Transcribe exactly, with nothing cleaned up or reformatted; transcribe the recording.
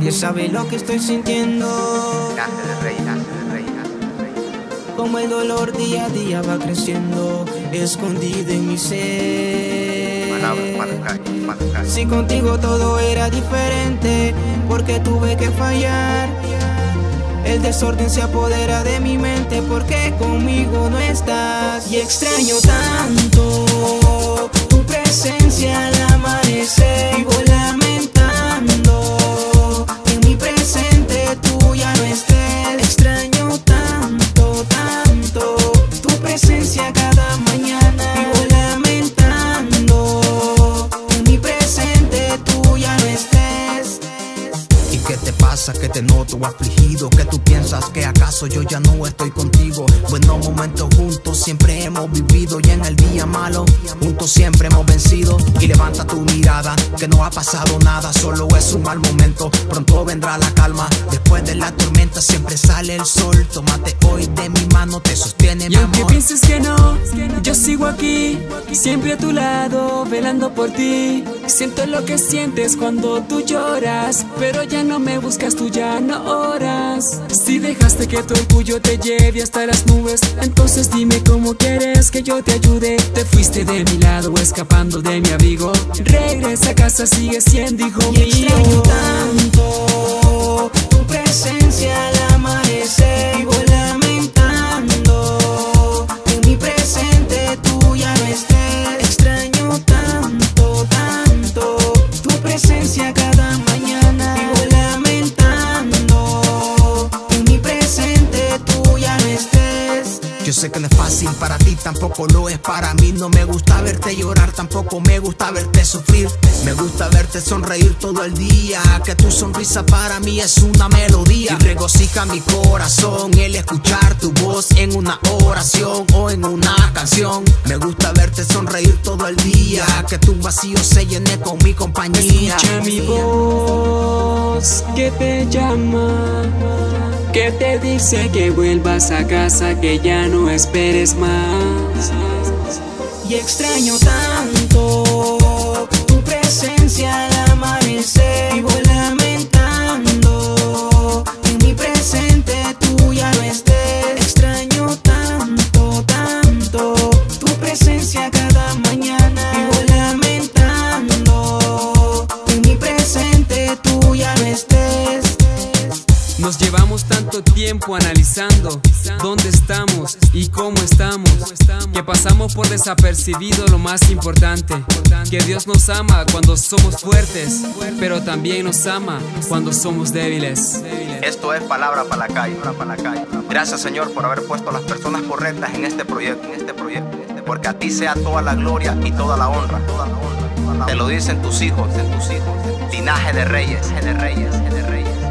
Nadie sabe lo que estoy sintiendo. Nace de rey, nace de rey, nace de rey. Como el dolor día a día va creciendo, escondido en mi ser. Palabras, Maracay, Maracay. Si contigo todo era diferente, porque tuve que fallar. El desorden se apodera de mi mente, porque conmigo no estás. Y extraño tanto tu presencia al amanecer. Vivo lamentando que en mi presente tú ya no estés. Extraño tanto, tanto tu presencia cada mañana. Vivo lamentando que en mi presente tú ya no estés. ¿Y qué te pasa? Que te noto afligido, que tú piensas que acaso yo ya no estoy contigo. Buenos momentos juntos siempre hemos vivido, y en el día malo juntos siempre hemos vencido. Y levanta tu mirada, que no ha pasado nada, solo es un mal momento, pronto vendrá la calma. Después de la tormenta siempre sale el sol. Tómate hoy de mi mano, te sostiene mi Y aunque amor. pienses que no, yo sigo aquí, siempre a tu lado, velando por ti. Siento lo que sientes cuando tú lloras, pero ya no me buscas, tú ya no oras. Si dejaste que tu orgullo te lleve hasta las nubes, entonces dime cómo quieres que yo te ayude. Te fuiste de mi lado, escapando de mi abrigo. Regresa a casa, sigue siendo hijo Y extraño mío. tanto tu presencia al amanecer. Vivo lamentando que en mi presente tú ya no estés. Extraño tanto, tanto tu presencia cada mañana. Vivo lamentando que en mi presente tú ya no estés. Yo sé que no es fácil para ti, tampoco lo es para mí. No me gusta verte llorar, tampoco me gusta verte sufrir. Me gusta verte sonreír todo el día, que tu sonrisa para mí es una melodía. Y regocija mi corazón el escuchar tu voz en una oración o en una canción. Me gusta verte sonreír todo el día, que tu vacío se llene con mi compañía. Escucha mi voz que te llama, que te dice que vuelvas a casa, que ya no esperes más. Y extraño tanto tu presencia al amanecer. Vivo lamentando que en mi presente tú ya no estés. Extraño tanto, tanto tu presencia cada mañana. Vivo lamentando que en mi presente tú ya no estés. Nos llevamos tanto tiempo analizando dónde estamos y cómo estamos, que pasamos por desapercibido lo más importante, que Dios nos ama cuando somos fuertes, pero también nos ama cuando somos débiles. Esto es Palabra para la Calle, para la calle. Gracias, Señor, por haber puesto a las personas correctas en este proyecto, en este proyecto, porque a ti sea toda la gloria y toda la honra. Toda la honra, toda la honra. Te lo dicen tus hijos, en tus hijos, linaje de reyes, de reyes, de reyes.